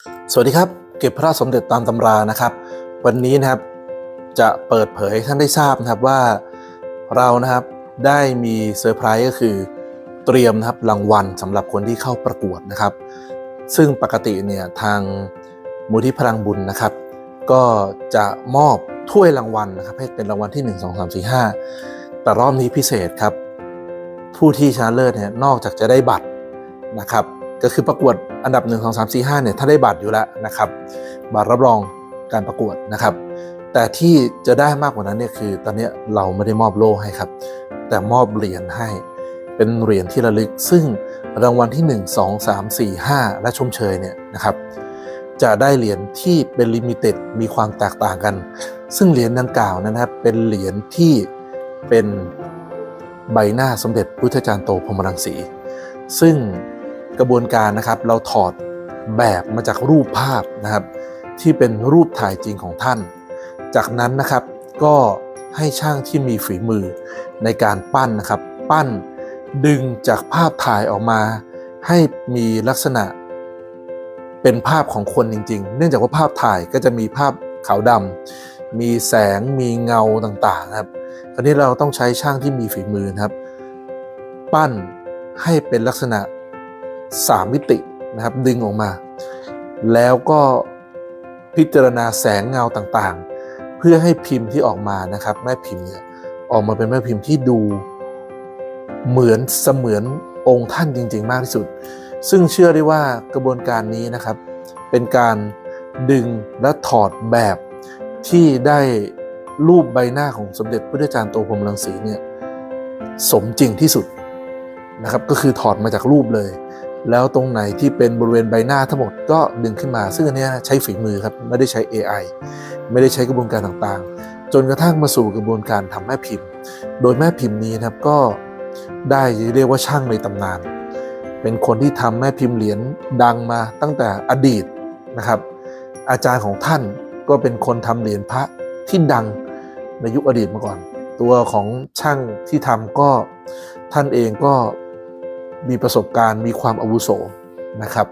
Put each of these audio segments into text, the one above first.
สวัสดีครับเก็บพระสมเด็จตามตำรานะครับวันนี้นะครับจะเปิดเผยให้ท่านได้ทราบนะครับว่าเรานะครับได้มีเซอร์ไพรส์ก็คือเตรียมนะครับรางวัลสำหรับคนที่เข้าประกวดนะครับซึ่งปกติเนี่ยทางมูลที่พลังบุญนะครับก็จะมอบถ้วยรางวัลนะครับให้เป็นรางวัลที่1 2 3 4 5แต่รอบนี้พิเศษครับผู้ที่ชนะเลิศเนี่ยนอกจากจะได้บัตรนะครับก็คือประกวดอันดับ1 2 3 4 5เนี่ยถ้าได้บัตรอยู่แล้วนะครับบัตรรับรองการประกวดนะครับแต่ที่จะได้มากกว่านั้นเนี่ยคือตอนนี้เราไม่ได้มอบโล่ให้ครับแต่มอบเหรียญให้เป็นเหรียญที่ระลึกซึ่งรางวัลที่1 2 3 4 5และชมเชยเนี่ยนะครับจะได้เหรียญที่เป็นลิมิเต็ดมีความแตกต่างกันซึ่งเหรียญดังกล่าวนะครับเป็นเหรียญที่เป็นใบหน้าสมเด็จพุทธจารย์โตพรหมรังสีซึ่งกระบวนการนะครับเราถอดแบบมาจากรูปภาพนะครับที่เป็นรูปถ่ายจริงของท่านจากนั้นนะครับก็ให้ช่างที่มีฝีมือในการปั้นนะครับปั้นดึงจากภาพถ่ายออกมาให้มีลักษณะเป็นภาพของคนจริงๆเนื่องจากว่าภาพถ่ายก็จะมีภาพขาวดำมีแสงมีเงาต่างๆครับคราวนี้เราต้องใช้ช่างที่มีฝีมือนะครับปั้นให้เป็นลักษณะ3 มิตินะครับดึงออกมาแล้วก็พิจารณาแสงเงาต่างๆเพื่อให้พิมพ์ที่ออกมานะครับแม่พิมพ์เนี่ยออกมาเป็นแม่พิมพ์ที่ดูเหมือนเสมือนองค์ท่านจริงๆมากที่สุดซึ่งเชื่อได้ว่ากระบวนการนี้นะครับเป็นการดึงและถอดแบบที่ได้รูปใบหน้าของสมเด็จพุทธจารย์โตพรหมรังสีเนี่ยสมจริงที่สุดนะครับก็คือถอดมาจากรูปเลยแล้วตรงไหนที่เป็นบริเวณใบหน้าทั้งหมดก็ดึงขึ้นมาซึ่งอันนี้ใช้ฝีมือครับไม่ได้ใช้ AI ไม่ได้ใช้กระบวนการต่างๆจนกระทั่งมาสู่กระบวนการทำแม่พิมพ์โดยแม่พิมพ์นี้นะครับก็ได้เรียกว่าช่างในตำนานเป็นคนที่ทำแม่พิมพ์เหรียญดังมาตั้งแต่อดีตนะครับอาจารย์ของท่านก็เป็นคนทำเหรียญพระที่ดังในยุคอดีตมาก่อนตัวของช่างที่ทำก็ท่านเองก็มีประสบการณ์มีความอาวุโสนะครับ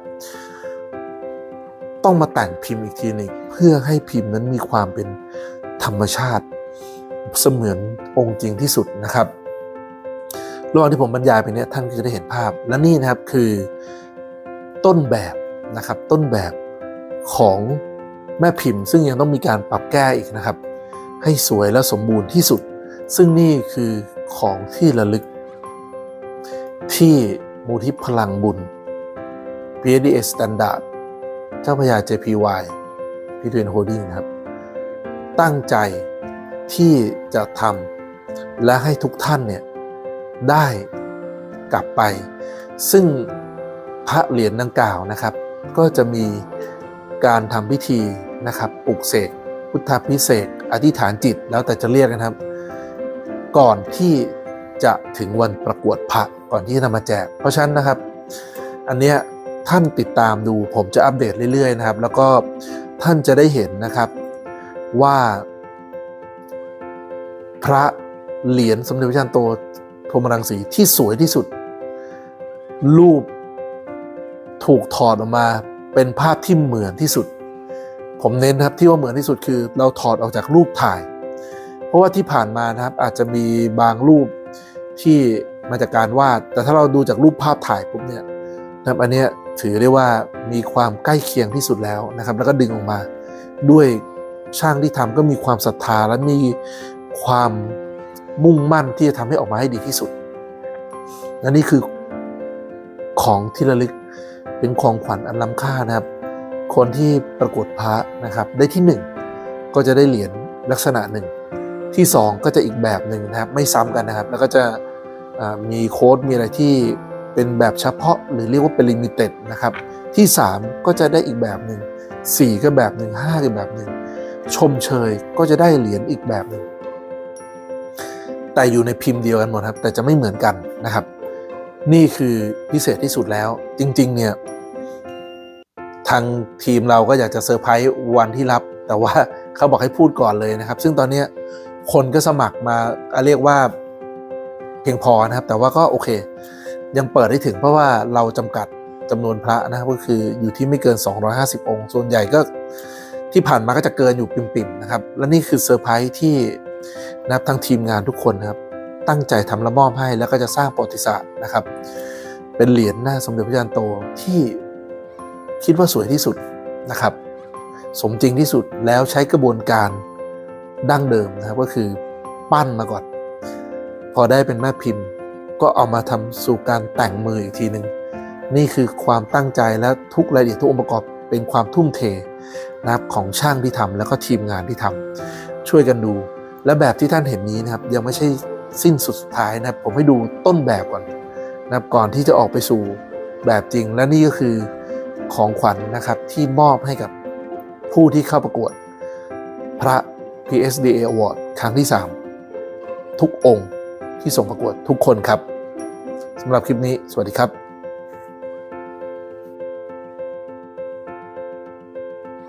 ต้องมาแต่งพิมพ์อีกทีหนึ่งเพื่อให้พิมพ์นั้นมีความเป็นธรรมชาติเสมือนองค์จริงที่สุดนะครับระหว่างที่ผมบรรยายไปเนี่ยท่านก็จะได้เห็นภาพและนี่นะครับคือต้นแบบนะครับต้นแบบของแม่พิมพ์ซึ่งยังต้องมีการปรับแก้อีกนะครับให้สวยและสมบูรณ์ที่สุดซึ่งนี่คือของที่ระลึกที่มูลที่พลังบุญ PSDA Standard เจ้าพระยา JPY พี่ทเวนโฮลดิ้งนะครับตั้งใจที่จะทำและให้ทุกท่านเนี่ยได้กลับไปซึ่งพระเหรียญดังกล่าวนะครับก็จะมีการทำพิธีนะครับปลุกเสกพุทธพิเศษอธิษฐานจิตแล้วแต่จะเรียกนะครับก่อนที่จะถึงวันประกวดพระก่อนที่จะนำมาแจกเพราะฉะนั้นนะครับอันเนี้ยท่านติดตามดูผมจะอัปเดตเรื่อยๆนะครับแล้วก็ท่านจะได้เห็นนะครับว่าพระเหรียญสมเด็จพระจารย์โตพรหมรังสีที่สวยที่สุดรูปถูกถอดออกมาเป็นภาพที่เหมือนที่สุดผมเน้นนะครับที่ว่าเหมือนที่สุดคือเราถอดออกจากรูปถ่ายเพราะว่าที่ผ่านมานะครับอาจจะมีบางรูปที่มาจากการวาดแต่ถ้าเราดูจากรูปภาพถ่ายปุ๊บเนี่ยนะครับอันนี้ถือได้ว่ามีความใกล้เคียงที่สุดแล้วนะครับแล้วก็ดึงออกมาด้วยช่างที่ทำก็มีความศรัทธาและมีความมุ่งมั่นที่จะทำให้ออกมาให้ดีที่สุดและนี่คือของที่ระลึกเป็นของขวัญอันล้ำค่านะครับคนที่ประกวดพระนะครับได้ที่1ก็จะได้เหรียญลักษณะหนึ่งที่2ก็จะอีกแบบหนึ่งนะครับไม่ซ้ำกันนะครับแล้วก็จะมีโค้ดมีอะไรที่เป็นแบบเฉพาะหรือเรียกว่าเป็นลิมิเต็ดนะครับที่3ก็จะได้อีกแบบหนึ่ง4ก็แบบหนึ่ง5ก็แบบหนึ่งชมเชยก็จะได้เหรียญอีกแบบหนึ่งแต่อยู่ในพิมพ์เดียวกันหมดครับแต่จะไม่เหมือนกันนะครับนี่คือพิเศษที่สุดแล้วจริงๆเนี่ยทางทีมเราก็อยากจะเซอร์ไพรส์วันที่รับแต่ว่าเขาบอกให้พูดก่อนเลยนะครับซึ่งตอนนี้คนก็สมัครมาเรียกว่าเพียงพอนะครับแต่ว่าก็โอเคยังเปิดได้ถึงเพราะว่าเราจำกัดจำนวนพระนะครับก็คืออยู่ที่ไม่เกิน250องค์ส่วนใหญ่ก็ที่ผ่านมาก็จะเกินอยู่ปิ่มๆนะครับและนี่คือเซอร์ไพรส์ที่นะครับทั้งทีมงานทุกคนนะครับตั้งใจทำและมอบให้แล้วก็จะสร้างประวัติศาสตร์นะครับเป็นเหรียญหน้าสมเด็จพระจันทร์โตที่คิดว่าสวยที่สุดนะครับสมจริงที่สุดแล้วใช้กระบวนการดั้งเดิมนะครับก็คือปั้นมาก่อนพอได้เป็นแม่พิมพ์ก็เอามาทำสู่การแต่งมืออีกทีหนึ่งนี่คือความตั้งใจและทุกรายละเอียดทุกองค์ประกอบเป็นความทุ่มเทนะครับของช่างที่ทำแล้วก็ทีมงานที่ทำช่วยกันดูและแบบที่ท่านเห็นนี้นะครับยังไม่ใช่สิ้นสุดท้ายนะครับผมให้ดูต้นแบบก่อนนะครับก่อนที่จะออกไปสู่แบบจริงและนี่ก็คือของขวัญนะครับที่มอบให้กับผู้ที่เข้าประกวดพระ PSDA Award ครั้งที่3ทุกองค์ที่ส่งประกวดทุกคนครับสำหรับคลิปนี้สวัสดีครับ